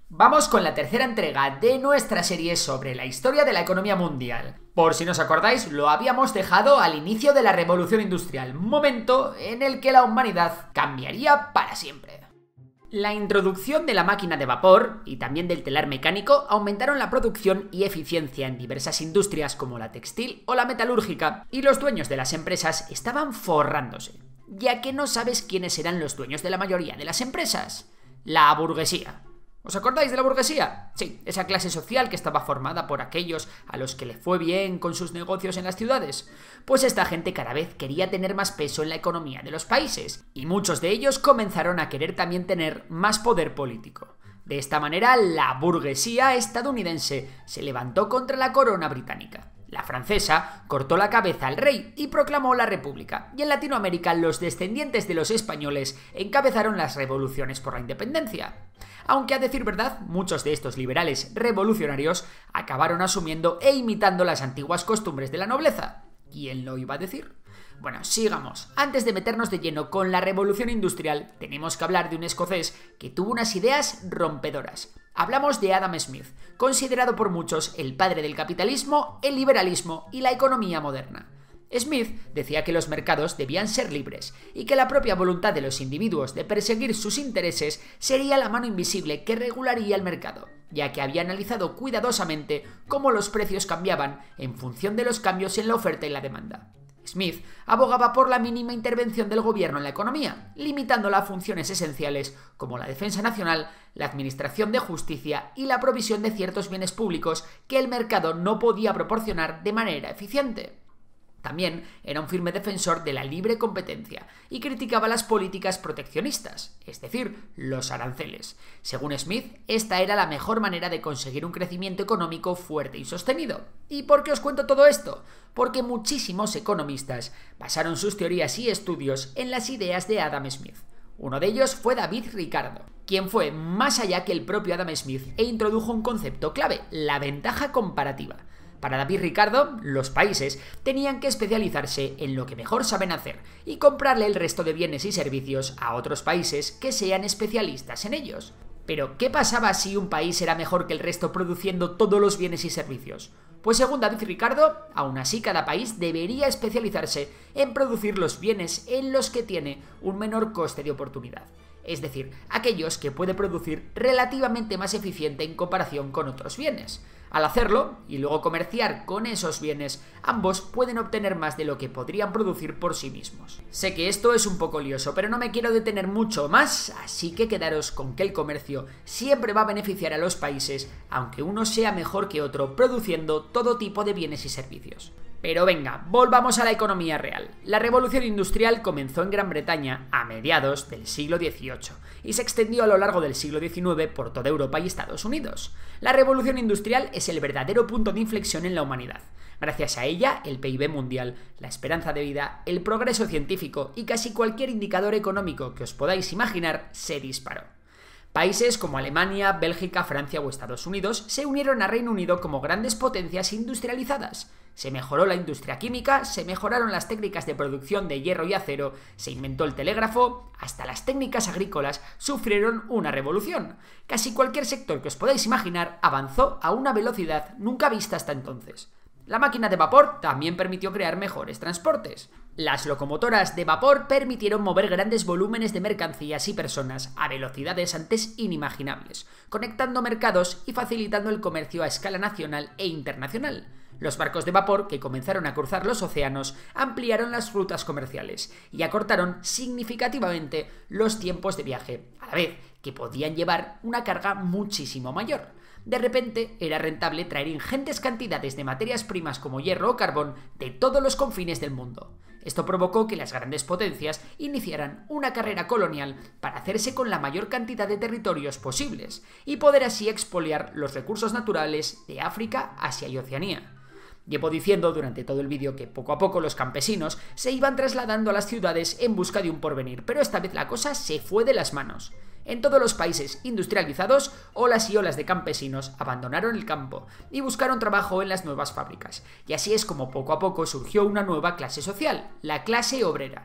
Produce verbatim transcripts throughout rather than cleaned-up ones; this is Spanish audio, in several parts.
Vamos con la tercera entrega de nuestra serie sobre la historia de la economía mundial. Por si no os acordáis, lo habíamos dejado al inicio de la Revolución Industrial, momento en el que la humanidad cambiaría para siempre. La introducción de la máquina de vapor y también del telar mecánico aumentaron la producción y eficiencia en diversas industrias como la textil o la metalúrgica, y los dueños de las empresas estaban forrándose, ya que no sabes quiénes eran los dueños de la mayoría de las empresas. La burguesía. ¿Os acordáis de la burguesía? Sí, esa clase social que estaba formada por aquellos a los que le fue bien con sus negocios en las ciudades. Pues esta gente cada vez quería tener más peso en la economía de los países, y muchos de ellos comenzaron a querer también tener más poder político. De esta manera, la burguesía estadounidense se levantó contra la corona británica. La francesa cortó la cabeza al rey y proclamó la república, y en Latinoamérica los descendientes de los españoles encabezaron las revoluciones por la independencia. Aunque a decir verdad, muchos de estos liberales revolucionarios acabaron asumiendo e imitando las antiguas costumbres de la nobleza. ¿Quién lo iba a decir? Bueno, sigamos. Antes de meternos de lleno con la revolución industrial, tenemos que hablar de un escocés que tuvo unas ideas rompedoras. Hablamos de Adam Smith, considerado por muchos el padre del capitalismo, el liberalismo y la economía moderna. Smith decía que los mercados debían ser libres y que la propia voluntad de los individuos de perseguir sus intereses sería la mano invisible que regularía el mercado, ya que había analizado cuidadosamente cómo los precios cambiaban en función de los cambios en la oferta y la demanda. Smith abogaba por la mínima intervención del gobierno en la economía, limitándola a funciones esenciales como la defensa nacional, la administración de justicia y la provisión de ciertos bienes públicos que el mercado no podía proporcionar de manera eficiente. También era un firme defensor de la libre competencia y criticaba las políticas proteccionistas, es decir, los aranceles. Según Smith, esta era la mejor manera de conseguir un crecimiento económico fuerte y sostenido. ¿Y por qué os cuento todo esto? Porque muchísimos economistas basaron sus teorías y estudios en las ideas de Adam Smith. Uno de ellos fue David Ricardo, quien fue más allá que el propio Adam Smith e introdujo un concepto clave, la ventaja comparativa. Para David Ricardo, los países tenían que especializarse en lo que mejor saben hacer y comprarle el resto de bienes y servicios a otros países que sean especialistas en ellos. Pero, ¿qué pasaba si un país era mejor que el resto produciendo todos los bienes y servicios? Pues según David Ricardo, aún así cada país debería especializarse en producir los bienes en los que tiene un menor coste de oportunidad. Es decir, aquellos que puede producir relativamente más eficiente en comparación con otros bienes. Al hacerlo, y luego comerciar con esos bienes, ambos pueden obtener más de lo que podrían producir por sí mismos. Sé que esto es un poco lioso, pero no me quiero detener mucho más, así que quedaros con que el comercio siempre va a beneficiar a los países, aunque uno sea mejor que otro, produciendo todo tipo de bienes y servicios. Pero venga, volvamos a la economía real. La revolución industrial comenzó en Gran Bretaña a mediados del siglo dieciocho y se extendió a lo largo del siglo diecinueve por toda Europa y Estados Unidos. La revolución industrial es el verdadero punto de inflexión en la humanidad. Gracias a ella, el P I B mundial, la esperanza de vida, el progreso científico y casi cualquier indicador económico que os podáis imaginar se disparó. Países como Alemania, Bélgica, Francia o Estados Unidos se unieron a Reino Unido como grandes potencias industrializadas. Se mejoró la industria química, se mejoraron las técnicas de producción de hierro y acero, se inventó el telégrafo, hasta las técnicas agrícolas sufrieron una revolución. Casi cualquier sector que os podáis imaginar avanzó a una velocidad nunca vista hasta entonces. La máquina de vapor también permitió crear mejores transportes. Las locomotoras de vapor permitieron mover grandes volúmenes de mercancías y personas a velocidades antes inimaginables, conectando mercados y facilitando el comercio a escala nacional e internacional. Los barcos de vapor, que comenzaron a cruzar los océanos, ampliaron las rutas comerciales y acortaron significativamente los tiempos de viaje, a la vez que podían llevar una carga muchísimo mayor. De repente, era rentable traer ingentes cantidades de materias primas como hierro o carbón de todos los confines del mundo. Esto provocó que las grandes potencias iniciaran una carrera colonial para hacerse con la mayor cantidad de territorios posibles y poder así expoliar los recursos naturales de África, Asia y Oceanía. Llevo diciendo durante todo el vídeo que poco a poco los campesinos se iban trasladando a las ciudades en busca de un porvenir, pero esta vez la cosa se fue de las manos. En todos los países industrializados, olas y olas de campesinos abandonaron el campo y buscaron trabajo en las nuevas fábricas, y así es como poco a poco surgió una nueva clase social, la clase obrera.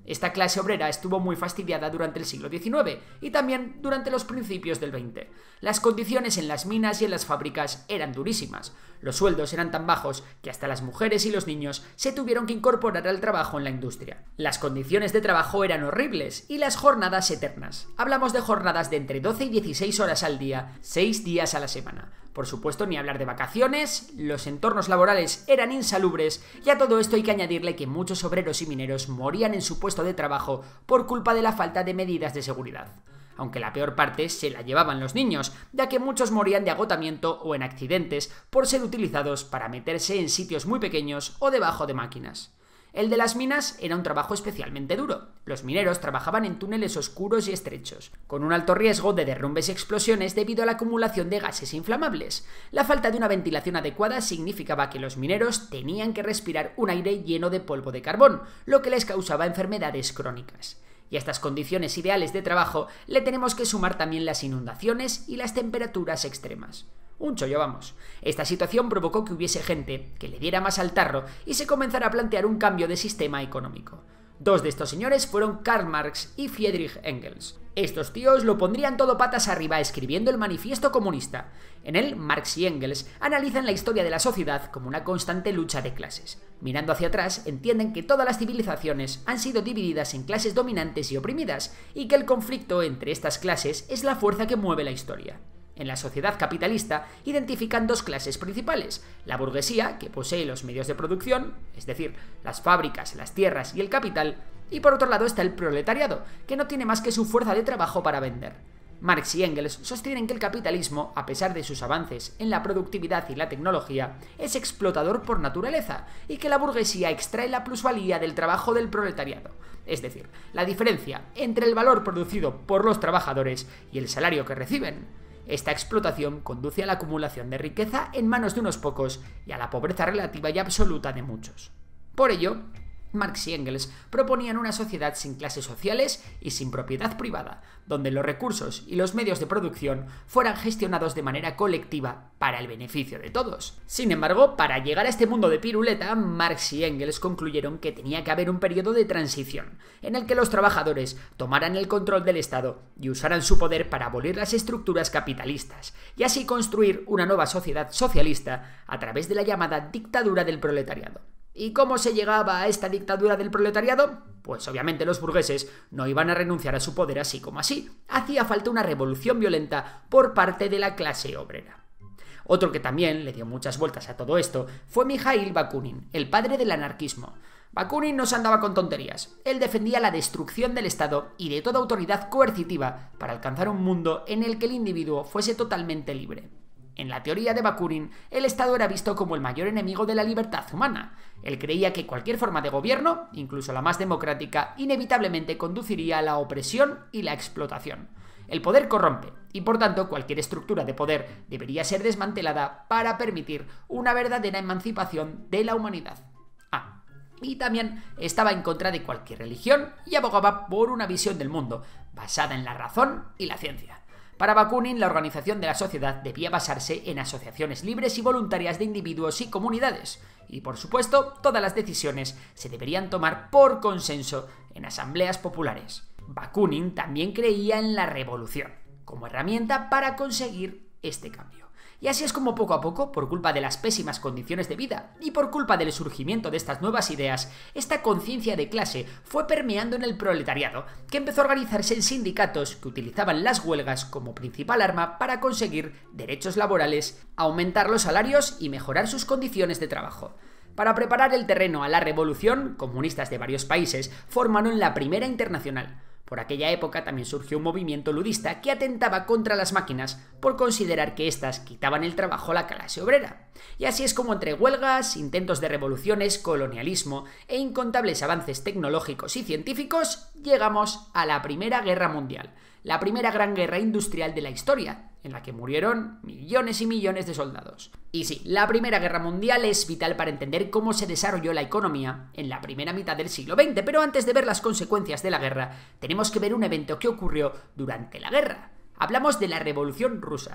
Esta clase obrera estuvo muy fastidiada durante el siglo diecinueve y también durante los principios del veinte. Las condiciones en las minas y en las fábricas eran durísimas. Los sueldos eran tan bajos que hasta las mujeres y los niños se tuvieron que incorporar al trabajo en la industria. Las condiciones de trabajo eran horribles y las jornadas eternas. Hablamos de jornadas de entre doce y dieciséis horas al día, seis días a la semana. Por supuesto, ni hablar de vacaciones, los entornos laborales eran insalubres y a todo esto hay que añadirle que muchos obreros y mineros morían en su puesto de trabajo por culpa de la falta de medidas de seguridad. Aunque la peor parte se la llevaban los niños, ya que muchos morían de agotamiento o en accidentes por ser utilizados para meterse en sitios muy pequeños o debajo de máquinas. El de las minas era un trabajo especialmente duro. Los mineros trabajaban en túneles oscuros y estrechos, con un alto riesgo de derrumbes y explosiones debido a la acumulación de gases inflamables. La falta de una ventilación adecuada significaba que los mineros tenían que respirar un aire lleno de polvo de carbón, lo que les causaba enfermedades crónicas. Y a estas condiciones ideales de trabajo le tenemos que sumar también las inundaciones y las temperaturas extremas. Un chollo, vamos. Esta situación provocó que hubiese gente que le diera más al tarro y se comenzara a plantear un cambio de sistema económico. Dos de estos señores fueron Karl Marx y Friedrich Engels. Estos tíos lo pondrían todo patas arriba escribiendo el Manifiesto Comunista. En él, Marx y Engels analizan la historia de la sociedad como una constante lucha de clases. Mirando hacia atrás, entienden que todas las civilizaciones han sido divididas en clases dominantes y oprimidas, y que el conflicto entre estas clases es la fuerza que mueve la historia. En la sociedad capitalista identifican dos clases principales: la burguesía, que posee los medios de producción, es decir, las fábricas, las tierras y el capital, y por otro lado está el proletariado, que no tiene más que su fuerza de trabajo para vender. Marx y Engels sostienen que el capitalismo, a pesar de sus avances en la productividad y la tecnología, es explotador por naturaleza, y que la burguesía extrae la plusvalía del trabajo del proletariado, es decir, la diferencia entre el valor producido por los trabajadores y el salario que reciben. Esta explotación conduce a la acumulación de riqueza en manos de unos pocos y a la pobreza relativa y absoluta de muchos. Por ello, Marx y Engels proponían una sociedad sin clases sociales y sin propiedad privada, donde los recursos y los medios de producción fueran gestionados de manera colectiva para el beneficio de todos. Sin embargo, para llegar a este mundo de piruleta, Marx y Engels concluyeron que tenía que haber un periodo de transición, en el que los trabajadores tomaran el control del Estado y usaran su poder para abolir las estructuras capitalistas, y así construir una nueva sociedad socialista a través de la llamada dictadura del proletariado. ¿Y cómo se llegaba a esta dictadura del proletariado? Pues obviamente los burgueses no iban a renunciar a su poder así como así. Hacía falta una revolución violenta por parte de la clase obrera. Otro que también le dio muchas vueltas a todo esto fue Mikhail Bakunin, el padre del anarquismo. Bakunin no se andaba con tonterías. Él defendía la destrucción del Estado y de toda autoridad coercitiva para alcanzar un mundo en el que el individuo fuese totalmente libre. En la teoría de Bakunin, el Estado era visto como el mayor enemigo de la libertad humana. Él creía que cualquier forma de gobierno, incluso la más democrática, inevitablemente conduciría a la opresión y la explotación. El poder corrompe, y por tanto cualquier estructura de poder debería ser desmantelada para permitir una verdadera emancipación de la humanidad. Ah, y también estaba en contra de cualquier religión y abogaba por una visión del mundo basada en la razón y la ciencia. Para Bakunin, la organización de la sociedad debía basarse en asociaciones libres y voluntarias de individuos y comunidades, y por supuesto, todas las decisiones se deberían tomar por consenso en asambleas populares. Bakunin también creía en la revolución, como herramienta para conseguir este cambio. Y así es como poco a poco, por culpa de las pésimas condiciones de vida y por culpa del surgimiento de estas nuevas ideas, esta conciencia de clase fue permeando en el proletariado, que empezó a organizarse en sindicatos que utilizaban las huelgas como principal arma para conseguir derechos laborales, aumentar los salarios y mejorar sus condiciones de trabajo. Para preparar el terreno a la revolución, comunistas de varios países formaron la Primera Internacional. Por aquella época también surgió un movimiento ludista que atentaba contra las máquinas por considerar que éstas quitaban el trabajo a la clase obrera. Y así es como entre huelgas, intentos de revoluciones, colonialismo e incontables avances tecnológicos y científicos, llegamos a la Primera Guerra Mundial, la primera gran guerra industrial de la historia, en la que murieron millones y millones de soldados. Y sí, la Primera Guerra Mundial es vital para entender cómo se desarrolló la economía en la primera mitad del siglo veinte, pero antes de ver las consecuencias de la guerra, tenemos que ver un evento que ocurrió durante la guerra. Hablamos de la Revolución Rusa.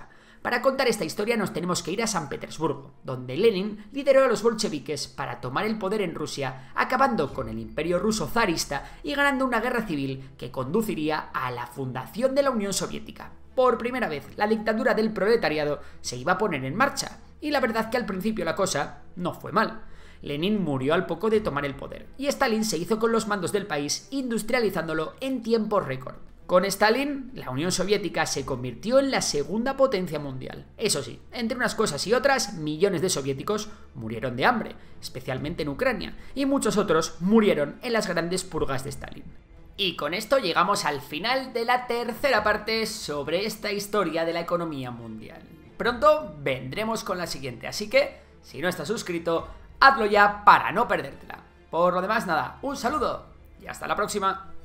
Para contar esta historia nos tenemos que ir a San Petersburgo, donde Lenin lideró a los bolcheviques para tomar el poder en Rusia, acabando con el imperio ruso zarista y ganando una guerra civil que conduciría a la fundación de la Unión Soviética. Por primera vez, la dictadura del proletariado se iba a poner en marcha, y la verdad que al principio la cosa no fue mal. Lenin murió al poco de tomar el poder, y Stalin se hizo con los mandos del país, industrializándolo en tiempo récord. Con Stalin, la Unión Soviética se convirtió en la segunda potencia mundial. Eso sí, entre unas cosas y otras, millones de soviéticos murieron de hambre, especialmente en Ucrania, y muchos otros murieron en las grandes purgas de Stalin. Y con esto llegamos al final de la tercera parte sobre esta historia de la economía mundial. Pronto vendremos con la siguiente, así que, si no estás suscrito, hazlo ya para no perdértela. Por lo demás, nada, un saludo y hasta la próxima.